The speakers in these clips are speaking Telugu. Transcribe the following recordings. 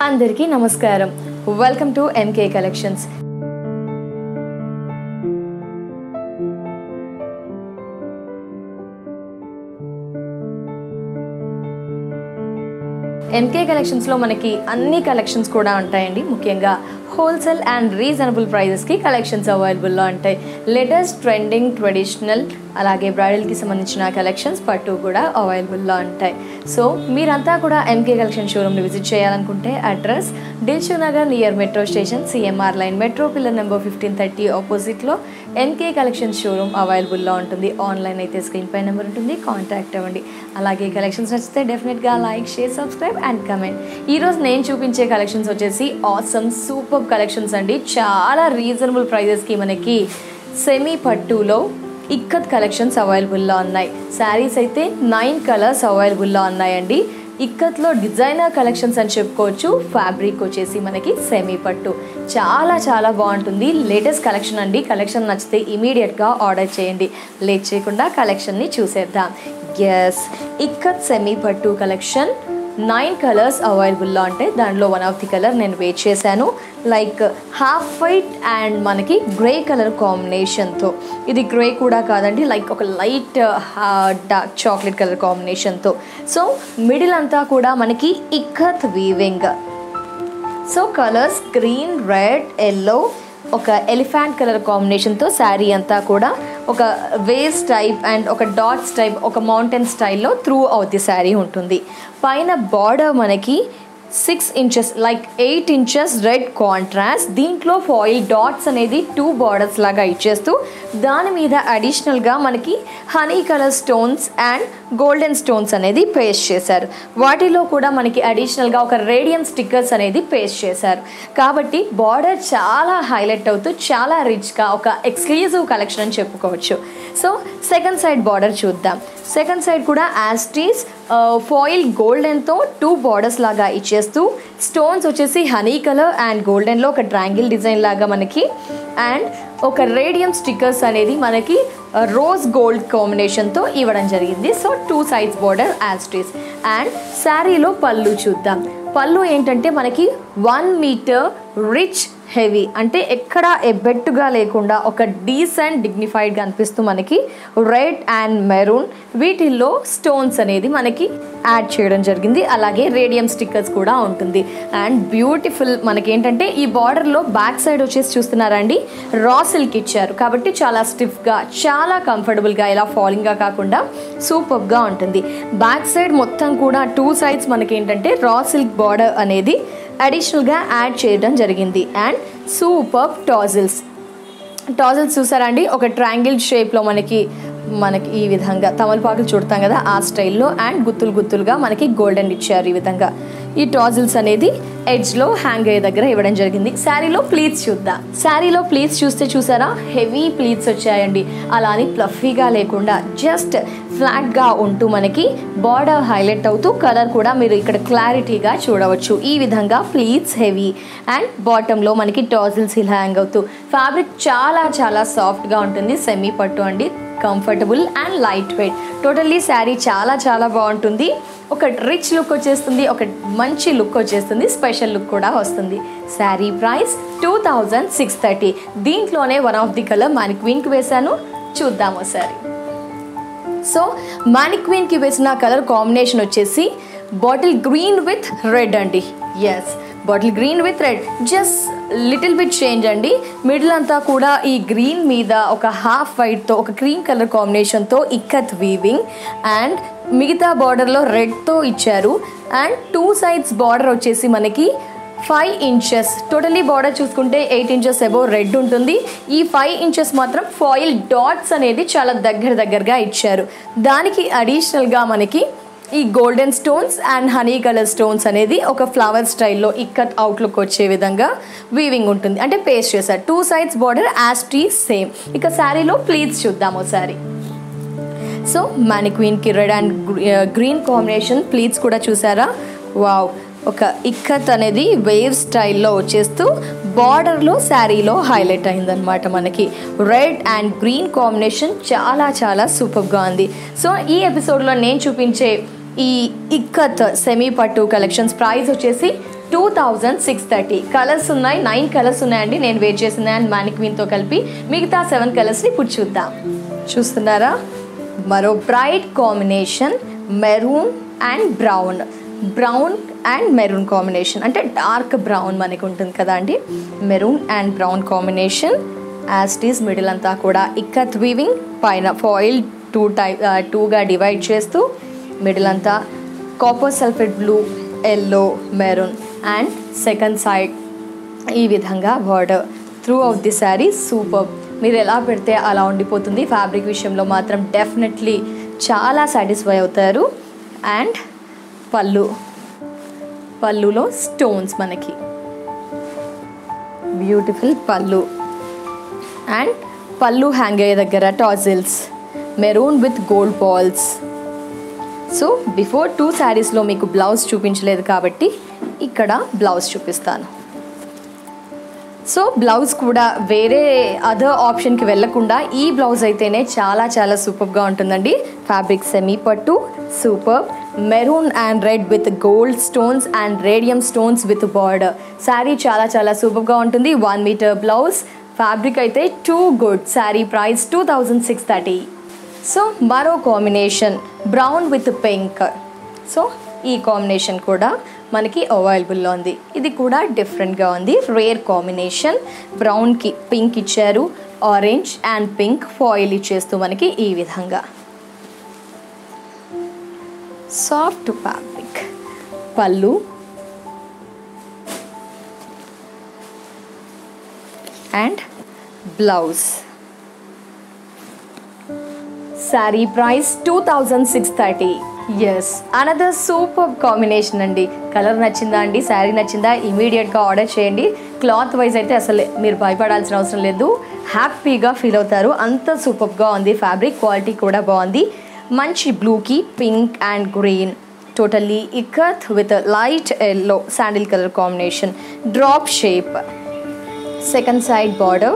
అందరికీ నమస్కారం. Welcome to MK collections. MK కలెక్షన్స్లో మనకి అన్ని కలెక్షన్స్ కూడా ఉంటాయండి. ముఖ్యంగా హోల్సేల్ అండ్ రీజనబుల్ ప్రైజెస్కి కలెక్షన్స్ అవైలబుల్లో ఉంటాయి. లేటెస్ట్ ట్రెండింగ్ ట్రెడిషనల్ అలాగే బ్రైడల్కి సంబంధించిన కలెక్షన్స్ పట్టు కూడా అవైలబుల్లో ఉంటాయి. సో మీరంతా కూడా ఎంకే కలెక్షన్ షోరూమ్ని విజిట్ చేయాలనుకుంటే address Dilsukh Nagar near metro station, CMR line, metro pillar number 1530 ఆపోజిట్లో ఎంకే కలెక్షన్ షోరూమ్ అవైలబుల్లో ఉంటుంది. ఆన్లైన్ అయితే స్క్రీన్ పై నెంబర్ ఉంటుంది, కాంటాక్ట్ అవ్వండి. అలాగే కలెక్షన్స్ నచ్చితే డెఫినెట్గా like, share, subscribe and comment. ఈరోజు నేను చూపించే కలెక్షన్స్ వచ్చేసి ఆసమ్ సూపర్ కలెక్షన్స్ అండి. చాలా రీజనబుల్ ప్రైజెస్కి మనకి సెమీ పట్టులో ఇక్కత్ కలెక్షన్స్ అవైలబుల్లో ఉన్నాయి. శారీస్ అయితే 9 కలర్స్ అవైలబుల్లో ఉన్నాయండి. ఇక్కత్లో డిజైనర్ కలెక్షన్స్ అని చెప్పుకోవచ్చు. ఫ్యాబ్రిక్ వచ్చేసి మనకి సెమీ పట్టు చాలా చాలా బాగుంటుంది. లేటెస్ట్ కలెక్షన్ అండి. కలెక్షన్ నచ్చితే ఇమీడియట్గా ఆర్డర్ చేయండి. లేట్ చేయకుండా కలెక్షన్ని చూసేద్దాం. ఎస్, ఇక్కత్ సెమీ పట్టు కలెక్షన్ 9 కలర్స్ అవైలబుల్లో ఉంటాయి. దాంట్లో వన్ ఆఫ్ ది కలర్ నేను వేట్ చేశాను, లైక్ హాఫ్ వైట్ అండ్ మనకి గ్రే కలర్ కాంబినేషన్తో. ఇది గ్రే కూడా కాదండి, లైక్ ఒక లైట్ డార్క్ చాక్లెట్ కలర్ కాంబినేషన్తో. సో మిడిల్ అంతా కూడా మనకి ikat weaving. So colours green, red, yellow, ఒక ఎలిఫెంట్ కలర్ కాంబినేషన్తో శారీ అంతా కూడా ఒక వేవ్స్ టైప్ అండ్ ఒక డాట్స్ టైప్, ఒక మౌంటైన్ స్టైల్లో త్రూ అవుట్ ది శారీ ఉంటుంది. పైన బార్డర్ మనకి 6 inches like 8 inches red contrast. దీంట్లో ఫాయిల్ డాట్స్ అనేది 2 బార్డర్స్ లాగా ఇచ్చేస్తూ దాని మీద అడిషనల్గా మనకి honey colour stones and golden stones అనేది పేస్ట్ చేశారు. వాటిలో కూడా మనకి అడిషనల్గా ఒక రేడియం స్టిక్కర్స్ అనేది పేస్ట్ చేశారు. కాబట్టి బార్డర్ చాలా హైలైట్ అవుతూ చాలా రిచ్గా ఒక ఎక్స్క్లూజివ్ కలెక్షన్ అని చెప్పుకోవచ్చు. సో సెకండ్ సైడ్ బార్డర్ చూద్దాం. సెకండ్ సైడ్ కూడా యాస్టీస్ ఫాయిల్ గోల్డెన్తో 2 బార్డర్స్ లాగా ఇచ్చేస్తూ స్టోన్స్ వచ్చేసి హనీ కలర్ అండ్ గోల్డెన్లో ఒక ట్రయాంగిల్ డిజైన్ లాగా మనకి అండ్ ఒక రేడియం స్టిక్కర్స్ అనేది మనకి రోజ్ గోల్డ్ కాంబినేషన్తో ఇవ్వడం జరిగింది. So 2 sides border as it is. And శారీలో పళ్ళు చూద్దాం. పళ్ళు ఏంటంటే మనకి 1 మీటర్ రిచ్ హెవీ, అంటే ఎక్కడ ఎబ్బెట్టుగా లేకుండా ఒక డీసెంట్ డిగ్నిఫైడ్గా అనిపిస్తూ మనకి రెడ్ అండ్ మెరూన్ వీటిల్లో స్టోన్స్ అనేది మనకి యాడ్ చేయడం జరిగింది. అలాగే రేడియం స్టిక్కర్స్ కూడా ఉంటుంది. అండ్ బ్యూటిఫుల్ మనకి ఏంటంటే ఈ బార్డర్లో బ్యాక్ సైడ్ వచ్చేసి చూస్తున్నారండి, రా సిల్క్ ఇచ్చారు. కాబట్టి చాలా స్టిఫ్గా చాలా కంఫర్టబుల్గా ఇలా ఫాలింగ్గా కాకుండా సూపర్గా ఉంటుంది. బ్యాక్ సైడ్ మొత్తం కూడా 2 సైడ్స్ మనకి ఏంటంటే రా సిల్క్ బార్డర్ అనేది అడిషనల్గా యాడ్ చేయడం జరిగింది. అండ్ సూపర్ టాజిల్స్ చూసారా అండి, ఒక ట్రయాంగిల్ షేప్లో మనకి ఈ విధంగా తమలపాకులు చూడతాం కదా ఆ స్టైల్లో అండ్ గుత్తులుగా మనకి గోల్డెన్ ఇచ్చారు. ఈ విధంగా ఈ టాజిల్స్ అనేది ఎడ్జ్లో హ్యాంగ్ అయ్యే దగ్గర ఇవ్వడం జరిగింది. శారీలో ప్లీట్స్ చూద్దాం. శారీలో ప్లీట్స్ చూసారా, హెవీ ప్లీట్స్ వచ్చాయండి. అలా అని ప్లఫీగా లేకుండా జస్ట్ ఫ్లాట్గా ఉంటూ మనకి బార్డర్ హైలైట్ అవుతూ కలర్ కూడా మీరు ఇక్కడ క్లారిటీగా చూడవచ్చు. ఈ విధంగా ప్లీట్స్ హెవీ అండ్ బాటంలో మనకి టాజిల్స్ ఇలా హ్యాంగ్ అవుతూ. ఫ్యాబ్రిక్ చాలా చాలా సాఫ్ట్గా ఉంటుంది. సెమీ పట్టు అండి, comfortable and light weight. Totally sari చాలా చాలా బాగుంటుంది. ఒక రిచ్ లుక్ వచ్చేస్తుంది, ఒక మంచి లుక్ వచ్చేస్తుంది, స్పెషల్ లుక్ కూడా వస్తుంది. శారీ ప్రైస్ 2630. దీంట్లోనే వన్ ఆఫ్ ది కలర్ మానిక్వీన్కి వేశాను, చూద్దాము శారీ. సో మానిక్వీన్కి వేసిన కలర్ కాంబినేషన్ వచ్చేసి బాటిల్ గ్రీన్ విత్ రెడ్ అండి. Yes, bottle green with red, just little bit change అండి. మిడిల్ అంతా కూడా ఈ గ్రీన్ మీద ఒక హాఫ్ వైట్తో ఒక క్రీమ్ కలర్ కాంబినేషన్తో ఇక్కత్ వీవింగ్ అండ్ మిగతా బార్డర్లో రెడ్తో ఇచ్చారు. అండ్ 2 సైడ్స్ బార్డర్ వచ్చేసి మనకి 5 ఇంచెస్. టోటలీ బార్డర్ చూసుకుంటే 8 ఇంచెస్ అబోవ్ రెడ్ ఉంటుంది. ఈ 5 ఇంచెస్ మాత్రం ఫాయిల్ డాట్స్ అనేది చాలా దగ్గరగా ఇచ్చారు. దానికి అడిషనల్గా మనకి ఈ golden stones and honey colour stones అనేది ఒక ఫ్లవర్ స్టైల్లో ఇక్కత్ అవుట్లుక్ వచ్చే విధంగా వీవింగ్ ఉంటుంది, అంటే పేస్ట్ చేశారు. 2 సైడ్స్ బార్డర్ యాస్టీస్ సేమ్. ఇక శారీలో ప్లీట్స్ చూద్దాము. శారీ సో మానిక్వీన్కి red and green combination pleats కూడా చూసారా. వావ్, ఒక ఇక్కత్ అనేది వేవ్ స్టైల్లో వచ్చేస్తూ బార్డర్లో శారీలో హైలైట్ అయిందనమాట. మనకి రెడ్ అండ్ గ్రీన్ కాంబినేషన్ చాలా చాలా సూపర్గా ఉంది. సో ఈ ఎపిసోడ్లో నేను చూపించే ఈ ఇక్కత్ సెమీ పట్టు కలెక్షన్స్ ప్రైస్ వచ్చేసి 2630. కలర్స్ ఉన్నాయి, 9 కలర్స్ ఉన్నాయండి నేను వేర్ చేసింది అండ్ మ్యానిక్వీన్తో కలిపి. మిగతా 7 కలర్స్ని ఇప్పుడు చూద్దాం. చూస్తున్నారా, మరో bright combination maroon and brown. Brown and maroon combination అంటే డార్క్ బ్రౌన్ మనకు ఉంటుంది కదా అండి. Maroon and brown combination. As it is middle అంతా కూడా ఇక్కత్ వీవింగ్, పైన ఫాయిల్ టూగా డివైడ్ చేస్తూ మిడిల్ అంతా copper sulphate blue, yellow, maroon and second side ఈ విధంగా border. Through out the sari super. మీరు ఎలా పెడితే అలా ఉండిపోతుంది. ఫ్యాబ్రిక్ విషయంలో మాత్రం డెఫినెట్లీ చాలా సాటిస్ఫై అవుతారు. అండ్ పళ్ళులో స్టోన్స్ మనకి బ్యూటిఫుల్ పళ్ళు. అండ్ పళ్ళు హ్యాంగ్ అయ్యే దగ్గర tassels, maroon with gold balls. So before 2 శారీస్లో మీకు బ్లౌజ్ చూపించలేదు కాబట్టి ఇక్కడ బ్లౌజ్ చూపిస్తాను. సో బ్లౌజ్ కూడా వేరే అదర్ ఆప్షన్కి వెళ్ళకుండా ఈ బ్లౌజ్ అయితేనే చాలా చాలా సూపర్గా ఉంటుందండి. ఫ్యాబ్రిక్ సెమీ పట్టు, super. Maroon and red with gold stones and radium stones with border. Sari చాలా చాలా సూపర్గా ఉంటుంది. 1 మీటర్ బ్లౌజ్. ఫ్యాబ్రిక్ అయితే too good. Sari price 2630. So మరో combination brown with pink. So ఈ కాంబినేషన్ కూడా మనకి అవైలబుల్లో ఉంది. ఇది కూడా డిఫరెంట్గా ఉంది, రేర్ కాంబినేషన్. బ్రౌన్కి పింక్ ఇచ్చారు, ఆరెంజ్ అండ్ పింక్ ఫాయిల్ ఇచ్చేస్తూ మనకి ఈ విధంగా సాఫ్ట్ ఫ్యాబ్రిక్. పళ్ళు and blouse. Sari price 2630. Yes, another super combination అండి. కలర్ నచ్చిందా అండి, శారీ నచ్చిందా, ఇమీడియట్గా ఆర్డర్ చేయండి. క్లాత్ వైజ్ అయితే అసలు మీరు భయపడాల్సిన అవసరం లేదు, హ్యాపీగా ఫీల్ అవుతారు. అంత సూపర్గా ఉంది. ఫ్యాబ్రిక్ క్వాలిటీ కూడా బాగుంది. మంచి బ్లూకి pink and green, totally ikat with light yellow sandal colour combination. Drop shape, second side border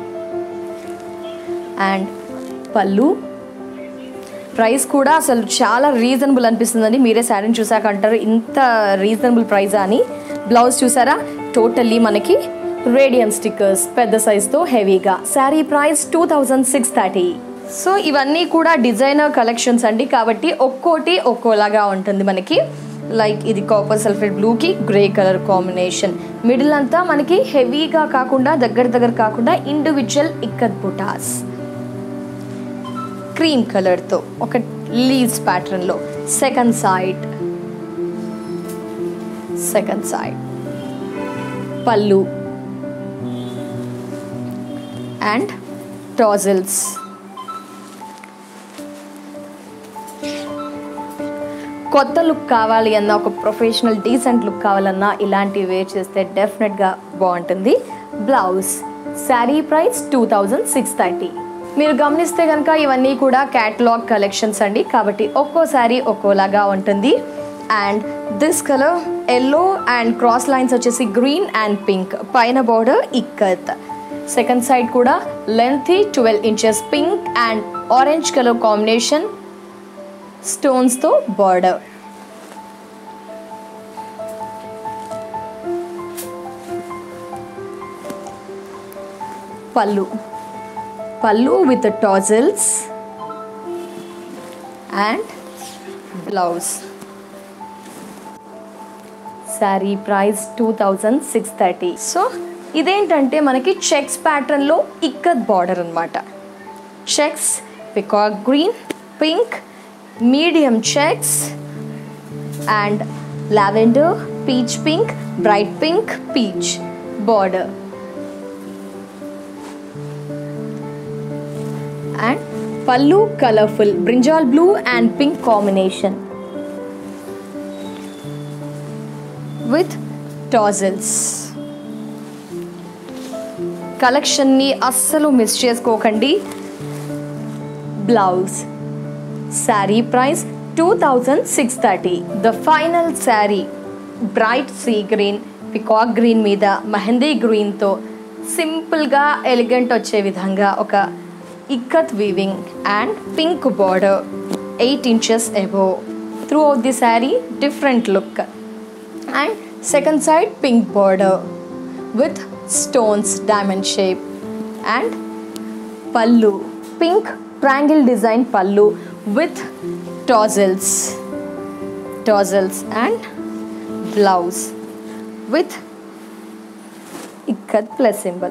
and పళ్ళు. ప్రైస్ కూడా అసలు చాలా రీజనబుల్ అనిపిస్తుందండి. మీరే శారీని చూసాక అంటారు ఇంత రీజనబుల్ ప్రైజా అని. బ్లౌజ్ చూసారా, టోటల్లీ మనకి రేడియం స్టిక్కర్స్ పెద్ద సైజ్తో హెవీగా. శారీ ప్రైస్ 2630. సో ఇవన్నీ కూడా డిజైనర్ కలెక్షన్స్ అండి, కాబట్టి ఒక్కోటి ఒక్కోలాగా ఉంటుంది మనకి. లైక్ ఇది కాపర్ సల్ఫేట్ బ్లూకి గ్రే కలర్ కాంబినేషన్. మిడిల్ అంతా మనకి హెవీగా కాకుండా దగ్గర కాకుండా ఇండివిజువల్ ఇక్కత్ బుటాస్. క్రీమ్ కలర్తో ఒక లీవ్స్ ప్యాటర్న్లో. సెకండ్ సైడ్ పళ్ళు అండ్ టాజిల్స్. కొత్త లుక్ కావాలి అన్న, ఒక ప్రొఫెషనల్ డీసెంట్ లుక్ కావాలన్నా ఇలాంటివి వేర్ చేస్తే డెఫినెట్గా బాగుంటుంది. బ్లౌజ్. శారీ ప్రైస్ 2630. మీరు గమనిస్తే కనుక ఇవన్నీ కూడా క్యాటలాగ్ కలెక్షన్స్ అండి, కాబట్టి ఒక్కోసారి ఒక్కోలాగా ఉంటుంది. And this colour yellow and cross lines వచ్చేసి గ్రీన్ అండ్ పింక్. పైన బార్డర్ ఇక్కత్. సెకండ్ సైడ్ కూడా lengthy 12 inches pink and orange colour combination స్టోన్స్తో బార్డర్. పళ్ళు with tassels and blouse. Sari price 2630. So ఇదేంటంటే మనకి చెక్స్ ప్యాటర్న్లో ఇక్కత్ బార్డర్ అనమాట. Checks, peacock green, pink, medium checks and lavender, peach pink, bright pink, peach border. And pallu colorful brinjal blue and pink combination with tassels. Collection ni assalu miss cheskokanడి. Blouse. Saree price 2630. The final saree bright sea green, peacock green మీద మెహందీ గ్రీన్ తో సింపుల్ గా ఎలిగెంట్ వచ్చే విధంగా ఒక ikat weaving and pink border 8 inches above. Throughout the saree different look and Second side pink border with stones diamond shape and pallu, pink triangle design pallu with tassels and blouse with ikat plus symbol.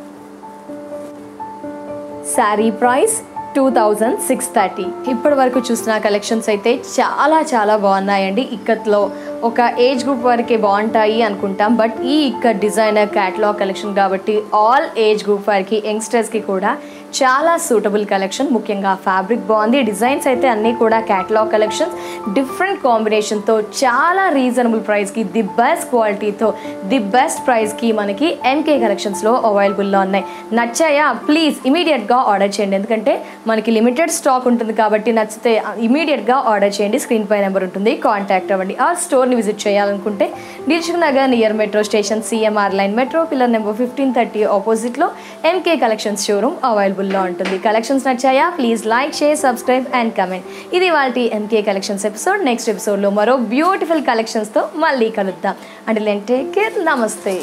Saree price 2630. ఇప్పటి వరకు చూసిన కలెక్షన్స్ అయితే చాలా బాగున్నాయండి. ఇక్కత్లో ఒక ఏజ్ గ్రూప్ వరకే బాగుంటాయి అనుకుంటాం, బట్ ఈ ఇక్కత్ డిజైనర్ క్యాటలాగ్ కలెక్షన్ కాబట్టి ఆల్ ఏజ్ గ్రూప్ వారికి, యంగ్స్టర్స్కి కూడా చాలా సూటబుల్ కలెక్షన్. ముఖ్యంగా ఫ్యాబ్రిక్ బాగుంది, డిజైన్స్ అయితే అన్నీ కూడా క్యాటలాగ్ కలెక్షన్స్, డిఫరెంట్ కాంబినేషన్తో చాలా రీజనబుల్ ప్రైస్కి, ది బెస్ట్ క్వాలిటీతో, ది బెస్ట్ ప్రైస్కి మనకి ఎంకే కలెక్షన్స్లో అవైలబుల్లో ఉన్నాయి. నచ్చాయా? ప్లీజ్ ఇమీడియట్గా ఆర్డర్ చేయండి, ఎందుకంటే మనకి లిమిటెడ్ స్టాక్ ఉంటుంది కాబట్టి నచ్చితే ఇమీడియట్గా ఆర్డర్ చేయండి. స్క్రీన్ పై నెంబర్ ఉంటుంది, కాంటాక్ట్ అవ్వండి. ఆ స్టోర్ని విజిట్ చేయాలనుకుంటే Dilsukh Nagar near metro station, CMR line, metro pillar number 1530 ఆపోజిట్లో ఎంకే కలెక్షన్స్ షోరూమ్ అవైలబుల్లో ఉంటుంది. కలెక్షన్స్ నచ్చాయా? Please like, share, subscribe and comment. ఇది వాటి ఎంకే కలెక్షన్స్ ఎపిసోడ్. నెక్స్ట్ ఎపిసోడ్లో మరో బ్యూటిఫుల్ కలెక్షన్స్తో మళ్ళీ కలుద్దాం. Until then take care. నమస్తే.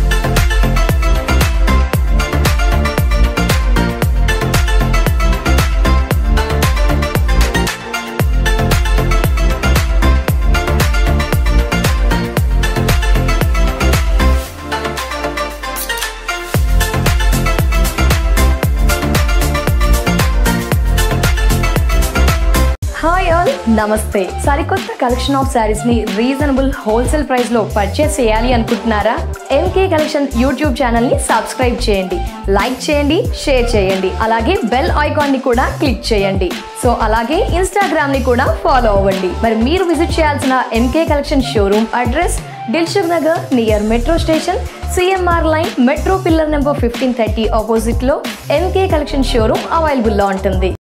హాయ్ ఆల్, నమస్తే. సరికొత్త కలెక్షన్ ఆఫ్ శారీస్ని రీజనబుల్ హోల్సేల్ ప్రైస్లో పర్చేస్ చేయాలి అనుకుంటున్నారా? ఎంకే కలెక్షన్ యూట్యూబ్ ఛానల్ని సబ్స్క్రైబ్ చేయండి, లైక్ చేయండి, షేర్ చేయండి, అలాగే బెల్ ఐకాన్ని కూడా క్లిక్ చేయండి. సో అలాగే ఇన్స్టాగ్రామ్ని కూడా ఫాలో అవ్వండి. మరి మీరు విజిట్ చేయాల్సిన MK collection showroom address Dilsukh Nagar near metro station, CMR line, metro pillar number 1530 ఆపోజిట్లో ఎంకే కలెక్షన్ షోరూమ్ అవైలబుల్లో ఉంటుంది.